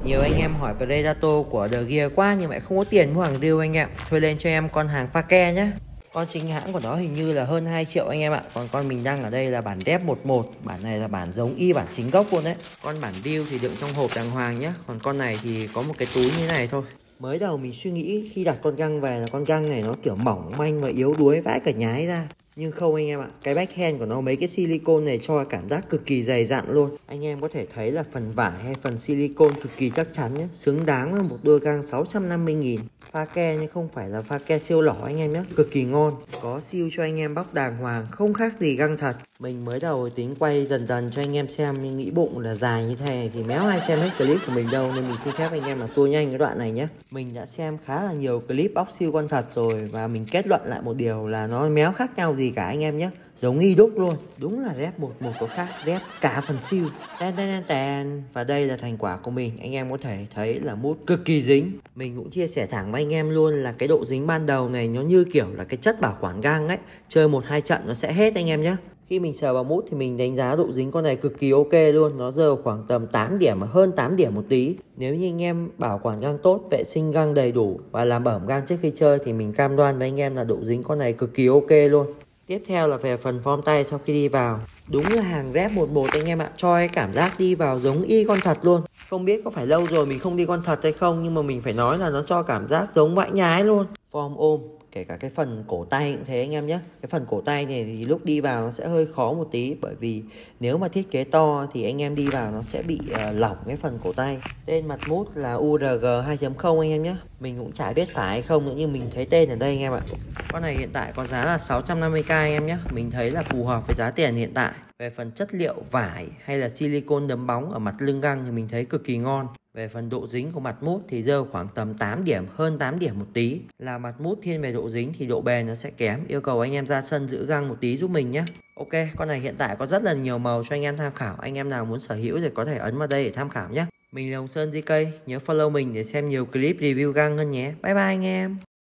Nhiều anh em hỏi Predator của The Gear quá nhưng mà không có tiền mua hàng riêu anh em. Thuê lên cho em con hàng pha ke nhé. Con chính hãng của nó hình như là hơn 2 triệu anh em ạ. Còn con mình đang ở đây là bản Rep 11. Bản này là bản giống y bản chính gốc luôn đấy. Con bản riêu thì đựng trong hộp đàng hoàng nhé. Còn con này thì có một cái túi như thế này thôi. Mới đầu mình suy nghĩ khi đặt con găng về là con găng này nó kiểu mỏng manh và yếu đuối vãi cả nhái ra. Nhưng không anh em ạ, cái backhand của nó mấy cái silicone này cho cảm giác cực kỳ dày dặn luôn. Anh em có thể thấy là phần vải hay phần silicone cực kỳ chắc chắn nhé. Xứng đáng với một đôi găng 650.000. Pha ke nhưng không phải là pha ke siêu lỏ anh em nhé. Cực kỳ ngon. Có siêu cho anh em bóc đàng hoàng, không khác gì găng thật. Mình mới đầu tính quay dần dần cho anh em xem nhưng nghĩ bụng là dài như thế này thì méo ai xem hết clip của mình đâu. Nên mình xin phép anh em là tua nhanh cái đoạn này nhé. Mình đã xem khá là nhiều clip bóc siêu con thật rồi và mình kết luận lại một điều là nó méo khác nhau gì cả anh em nhé. Giống y đúc luôn. Đúng là Rep 11 có khác. Rep cả phần siêu. Và đây là thành quả của mình. Anh em có thể thấy là mút cực kỳ dính. Mình cũng chia sẻ thẳng với anh em luôn là cái độ dính ban đầu này nó như kiểu là cái chất bảo quản găng ấy. Chơi 1-2 trận nó sẽ hết anh em nhé. Khi mình sờ vào mút thì mình đánh giá độ dính con này cực kỳ ok luôn. Nó rơi khoảng tầm 8 điểm, hơn 8 điểm một tí. Nếu như anh em bảo quản găng tốt, vệ sinh găng đầy đủ và làm bẩm găng trước khi chơi thì mình cam đoan với anh em là độ dính con này cực kỳ ok luôn. Tiếp theo là về phần form tay sau khi đi vào. Đúng là hàng Rep 11 anh em ạ. Cho cái cảm giác đi vào giống y con thật luôn. Không biết có phải lâu rồi mình không đi con thật hay không, nhưng mà mình phải nói là nó cho cảm giác giống vãi nhái luôn. Form ôm, kể cả cái phần cổ tay cũng thế anh em nhé. Cái phần cổ tay này thì lúc đi vào nó sẽ hơi khó một tí. Bởi vì nếu mà thiết kế to thì anh em đi vào nó sẽ bị lỏng cái phần cổ tay. Tên mặt mút là URG 2.0 anh em nhé. Mình cũng chả biết phải hay không nữa nhưng mình thấy tên ở đây anh em ạ. Con này hiện tại có giá là 650k anh em nhé. Mình thấy là phù hợp với giá tiền hiện tại. Về phần chất liệu vải hay là silicone đấm bóng ở mặt lưng găng thì mình thấy cực kỳ ngon. Về phần độ dính của mặt mút thì rơi khoảng tầm 8 điểm, hơn 8 điểm một tí. Là mặt mút thiên về độ dính thì độ bền nó sẽ kém. Yêu cầu anh em ra sân giữ găng một tí giúp mình nhé. Ok, con này hiện tại có rất là nhiều màu cho anh em tham khảo. Anh em nào muốn sở hữu thì có thể ấn vào đây để tham khảo nhé. Mình là Hồng Sơn GK, nhớ follow mình để xem nhiều clip review găng hơn nhé. Bye bye anh em.